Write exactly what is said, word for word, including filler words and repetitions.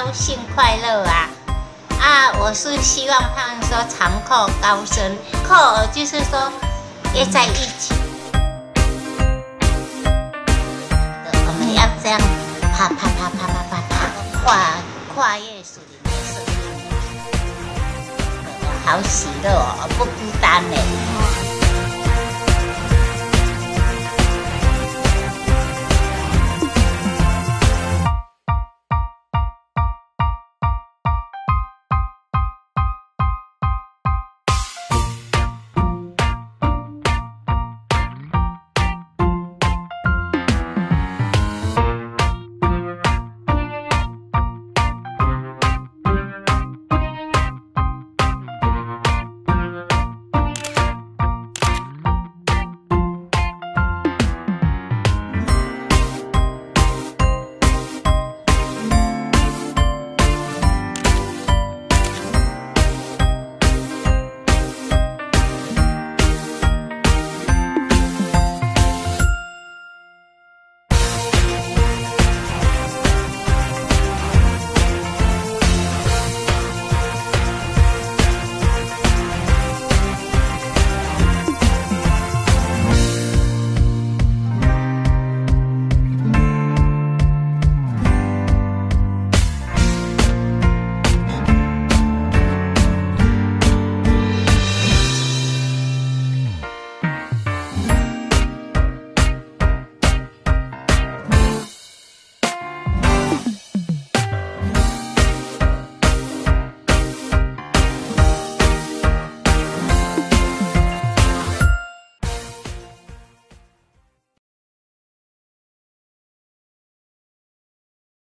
高兴快乐啊！啊，我是希望他们说长阔高升，阔儿就是说约在一起。我们要这样啪啪啪啪啪啪啪跨跨越属灵的生命，好喜乐哦，不孤单呢。